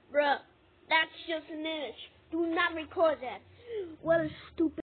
Bruh, that's just an image. Do not record that. What a stupid